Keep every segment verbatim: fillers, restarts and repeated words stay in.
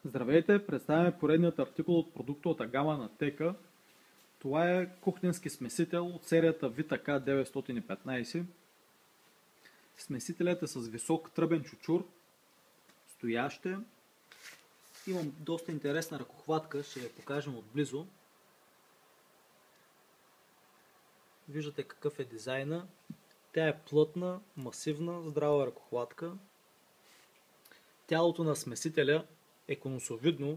Здравейте, представяме поредният артикул от продуктовата гама на Тека. Това е кухненски смесител от серията Vita K деветстотин и петнайсет. Смесителят е с висок тръбен чучур, стояще. Имам доста интересна ръкохватка, ще я покажем отблизо. Виждате какъв е дизайна. Тя е плътна, масивна, здрава ръкохватка. Тялото на смесителя е конусовидно,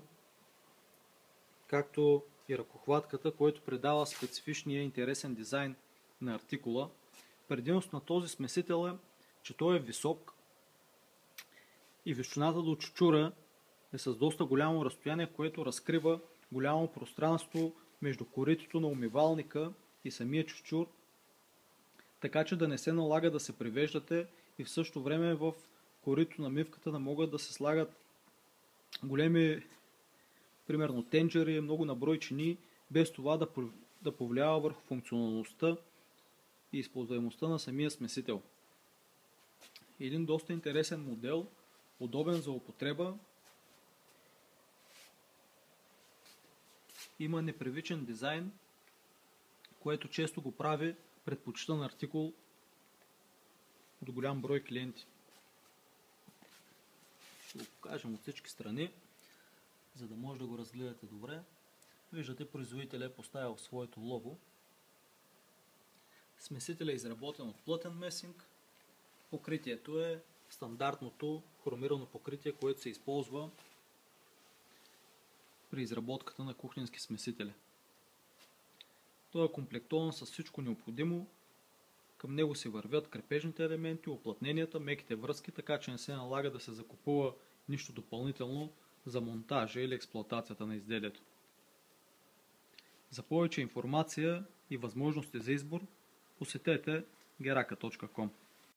както и ръкохватката, което придава специфичния интересен дизайн на артикула. Предимност на този смесител е, че той е висок и височината до чучура е с доста голямо разстояние, което разкрива голямо пространство между коритото на умивалника и самия чучур, така че да не се налага да се привеждате и в същото време в корито на мивката да могат да се слагат големи, примерно тенджери, много наброй чини, без това да, да повлиява върху функционалността и използваемостта на самия смесител. Един доста интересен модел, удобен за употреба, има непривичен дизайн, което често го прави предпочитан артикул от голям брой клиенти. Ще го покажем от всички страни, за да може да го разгледате добре. Виждате, производителят е поставил своето лого. Смесителят е изработен от плътен месинг. Покритието е стандартното хромирано покритие, което се използва при изработката на кухненски смесители. Той е комплектован с всичко необходимо. Към него се вървят крепежните елементи, уплътненията, меките връзки, така че не се налага да се закупува нищо допълнително за монтажа или експлоатацията на изделието. За повече информация и възможности за избор посетете герaka точка ком.